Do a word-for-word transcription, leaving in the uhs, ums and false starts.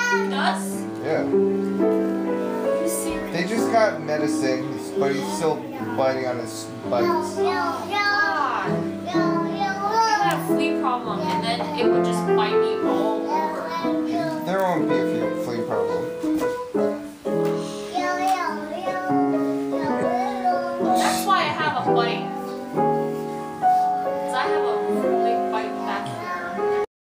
He does? Yeah. Are you serious? They just got medicine, but he's still biting on his bites. God. If I had a flea problem and then it would just bite me all over. There won't be a flea problem. That's why I have a bite.